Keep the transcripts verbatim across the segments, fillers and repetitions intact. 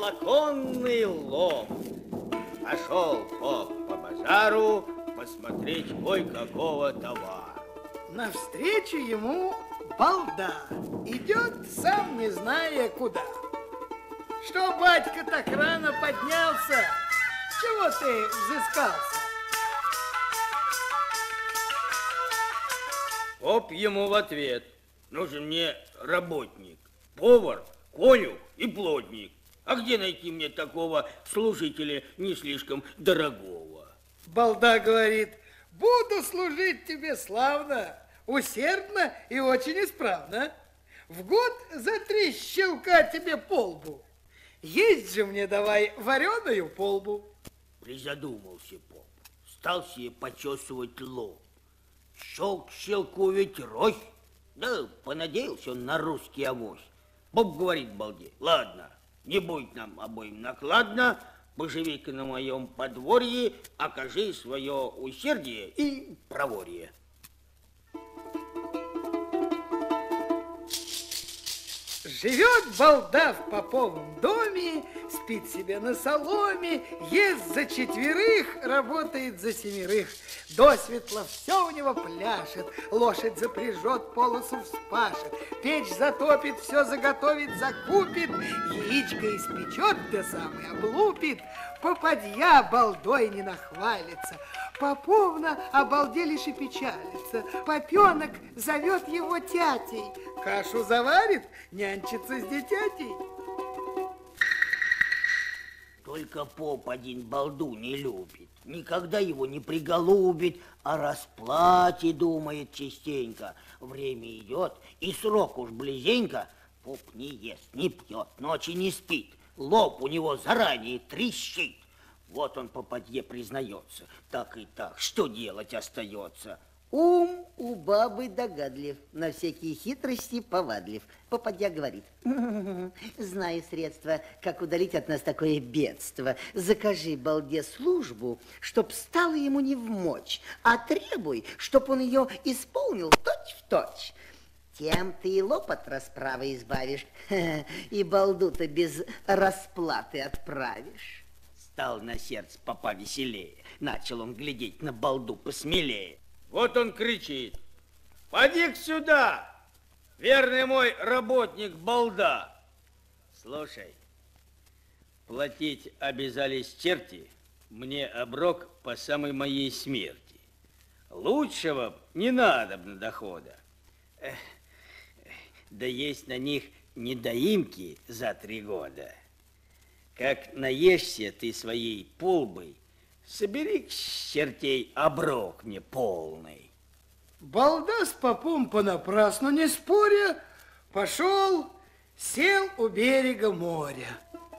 оконный лом. Пошел поп по базару посмотреть кое-какого товара. Навстречу ему балда идет, сам не зная куда. Что, батька, так рано поднялся? Чего ты взыскался? Поп ему в ответ: нужен мне работник, повар, конюх и плотник. А где найти мне такого служителя не слишком дорогого? Балда говорит: буду служить тебе славно, усердно и очень исправно. В год за три щелка тебе полбу. Есть же мне давай вареную полбу. Призадумался поп, стал себе почесывать лоб. Щелк щелку ведь рось. Да понадеялся он на русский авось. Поп говорит балде: ладно, не будет нам обоим накладно, поживи-ка на моем подворье, окажи свое усердие и проворье. Живет балда в поповом доме, спит себе на соломе, ест за четверых, работает за семерых. Досветло все у него пляшет, лошадь запряжет, полосу вспашет, печь затопит, все заготовит, закупит, яичко испечет, да самый облупит. Попадья балдой не нахвалится, поповна о балде лишь и печалится. Попенок зовет его тятей, кашу заварит, нянчится с дитятей. Только поп один балду не любит, никогда его не приголубит, о расплате думает частенько. Время идет, и срок уж близенько. Поп не ест, не пьет, ночи не спит, лоб у него заранее трещит. Вот он попадье признается: так и так, что делать остается? Ум у бабы догадлив, на всякие хитрости повадлив. Попадья говорит: знаю средства, как удалить от нас такое бедство. Закажи балде службу, чтоб стало ему не вмочь, а требуй, чтоб он ее исполнил точь-в-точь. Тем ты и лоб от расправы избавишь, и балду-то без расплаты отправишь. Стал на сердце попа веселее, начал он глядеть на балду посмелее. Вот он кричит: поди-ка сюда, верный мой работник балда. Слушай, платить обязались черти, мне оброк по самой моей смерти. Лучшего не надобно дохода. Эх, да есть на них недоимки за три года. Как наешься ты своей полбой, собери к чертей оброк мне полный. Балда с попом понапрасну не споря, пошел, сел у берега моря.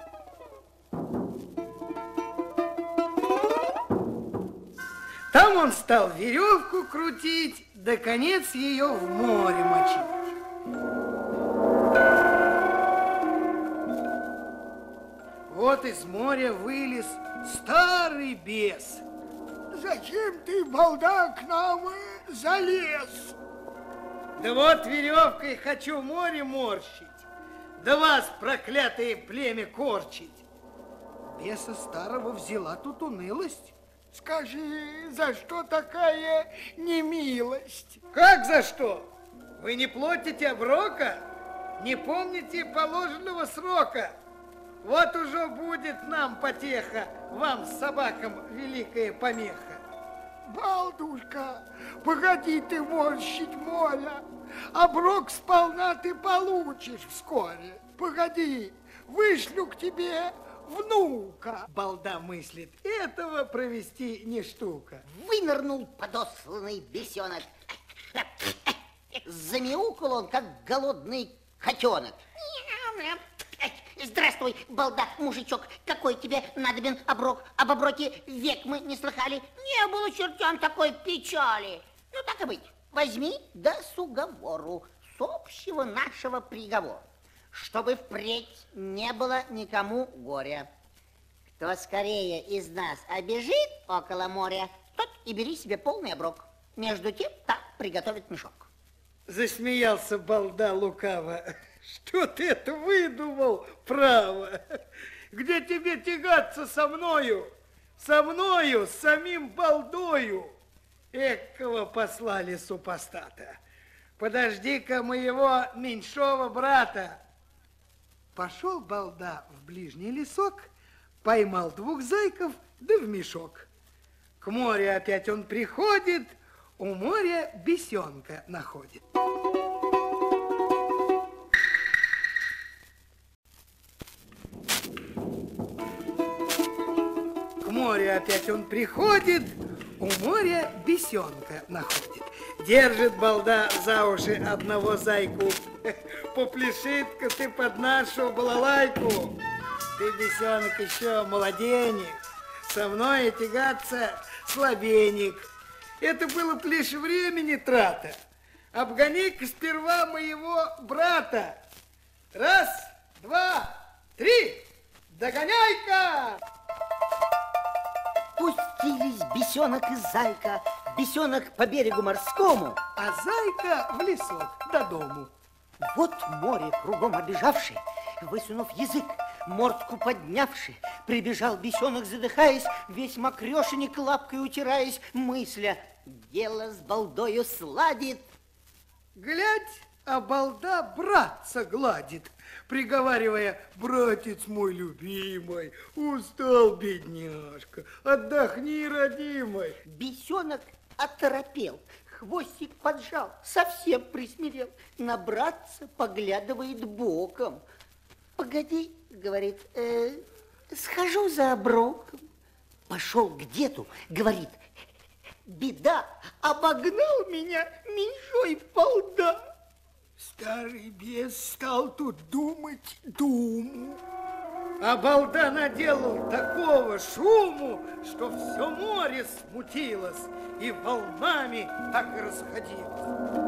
Там он стал веревку крутить, да конец ее в море мочить. Вот из моря вылез старый бес. Зачем ты, балда, к нам залез? Да вот веревкой хочу море морщить, да вас, проклятое племя, корчить. Беса старого взяла тут унылость. Скажи, за что такая немилость? Как за что? Вы не платите оброка? Не помните положенного срока? Вот уже будет нам потеха, вам, собакам, великая помеха. Балдушка, погоди ты морщить моля, оброк сполна ты получишь вскоре. Погоди, вышлю к тебе внука. Балда мыслит, этого провести не штука. Вынырнул подосланный бесенок. Замяукал он, как голодный котенок. Здравствуй, балда, мужичок, какой тебе надобен оброк? Об оброке век мы не слыхали. Не было чертям такой печали. Ну, так и быть, возьми да с уговору, с общего нашего приговора, чтобы впредь не было никому горя. Кто скорее из нас обежит около моря, тот и бери себе полный оброк. Между тем так приготовит мешок. Засмеялся балда лукаво. Что ты это выдумал, право? Где тебе тягаться со мною? Со мною, с самим балдою. Экого послали супостата. Подожди-ка моего меньшого брата. Пошел балда в ближний лесок, поймал двух зайков, да в мешок. К морю опять он приходит, у моря бесенка находит. К морю опять он приходит, у моря бесенка находит. Держит балда за уши одного зайку. Попляшит-ка ты под нашу балалайку. Ты, бесенок, еще молоденек, со мной тягаться слабенек. Это было б лишь времени трата. Обгони-ка сперва моего брата. Раз, два, три, догоняй-ка! Пустились бесенок и зайка, бесенок по берегу морскому, а зайка в лесок до дому. Вот море кругом обежавший, высунув язык, мордку поднявший, прибежал бесенок, задыхаясь, весь мокрешенек лапкой утираясь, мысля, дело с балдою сладит. Глядь, а балда братца гладит, приговаривая: братец мой любимый, устал бедняжка, отдохни, родимый. Бесенок оторопел, хвостик поджал, совсем присмирел, на братца поглядывает боком. Погоди, говорит, э, схожу за оброком. Пошел к деду, говорит, беда, обогнал меня меньшой балда. Старый бес стал тут думать думу. А балда наделал такого шуму, что все море смутилось и волнами так и расходилось.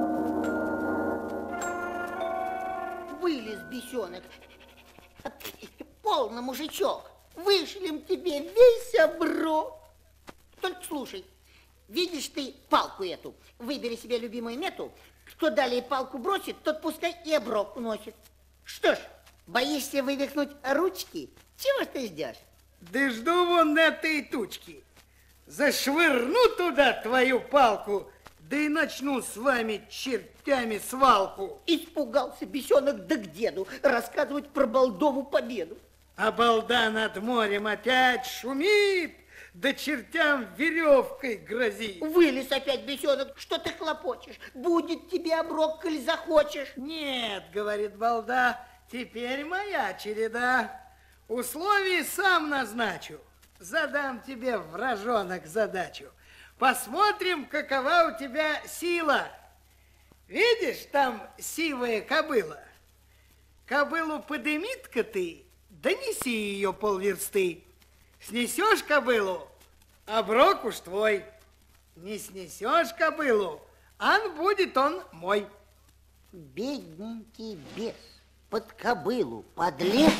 Вылез бесенок. Полно, мужичок, вышлем тебе весь оброк. Только слушай, видишь ты палку эту, выбери себе любимую мету. Кто далее палку бросит, тот пускай и оброк уносит. Что ж, боишься вывихнуть ручки? Чего ж ты ждешь? Да жду вон на этой тучке. Зашвырну туда твою палку, да и начну с вами чертями свалку. Испугался бесенок, да к деду рассказывать про балдову победу. А балда над морем опять шумит, да чертям веревкой грозит. Вылез опять бесенок, что ты хлопочешь? Будет тебе оброк, коль захочешь. Нет, говорит балда, теперь моя череда. Условия сам назначу. Задам тебе, вражонок, задачу. Посмотрим, какова у тебя сила. Видишь, там сивая кобыла. Кобылу подымит-ка ты, донеси ее полверсты. Снесешь кобылу, оброк уж твой. Не снесешь кобылу, ан будет он мой. Бедненький бес под кобылу подлез,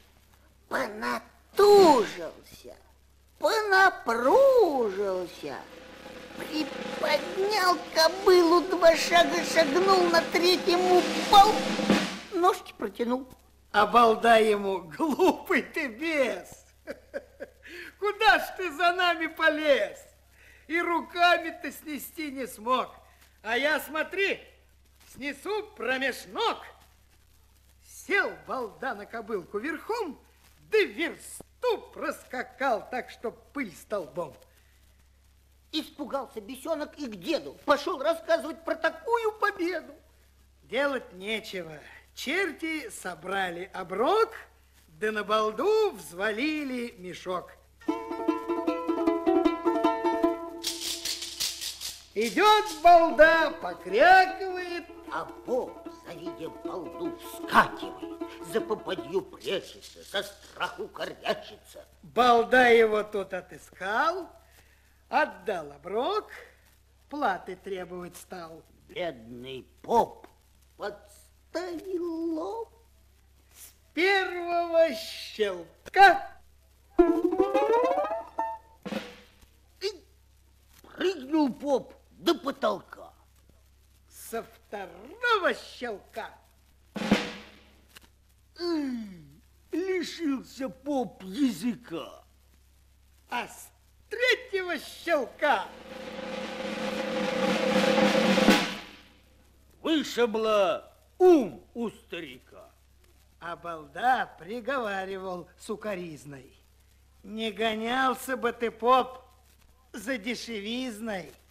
понатужился, понапружился, приподнял кобылу, два шага шагнул, на третьем упал, ножки протянул. А балда ему: глупый ты бес, куда ж ты за нами полез? И руками-то снести не смог. А я, смотри, снесу промеж ног. Сел балда на кобылку верхом, да версту проскакал так, что пыль столбом. Испугался бесенок и к деду пошел рассказывать про такую победу. Делать нечего. Черти собрали оброк, да на балду взвалили мешок. Идет балда, покрякивает, а поп, завидев балду, вскакивает, за попадью прячется, со страху корячится. Балда его тут отыскал, отдал оброк, платы требовать стал. Бедный поп подставил лоб. С первого щелка и прыгнул поп до потолка. Со второго щелка лишился поп языка. А с третьего щелка вышибло ум у старика. а балда приговаривал сукоризной: не гонялся бы ты, поп, за дешевизной.